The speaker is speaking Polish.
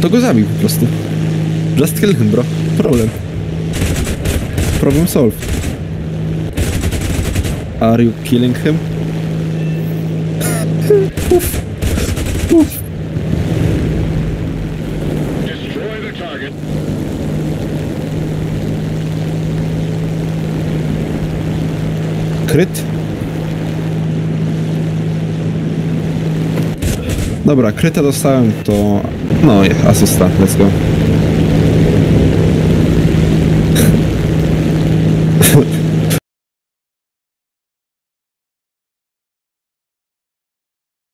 To go zabił po prostu. Just kill him, bro. Problem solved. Are you killing him? Uff. Destroy the target. Kryt? Dobra, kryta dostałem, to... No, asysta, let's go.